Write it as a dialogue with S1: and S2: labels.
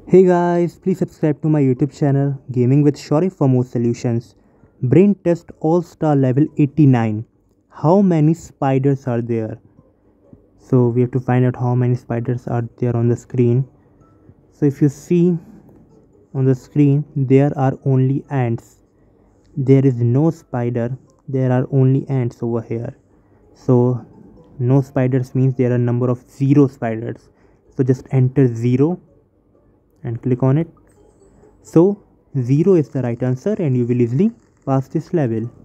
S1: Hey guys, please subscribe to my YouTube channel Gaming with Shaurya for more solutions. Brain test all star level 89. How many spiders are there? So we have to find out how many spiders are there on the screen. So if you see on the screen, there are only ants. There is no spider, there are only ants over here. So no spiders means there are number of 0 spiders. So just enter 0 and click on it. So 0 is the right answer and you will easily pass this level.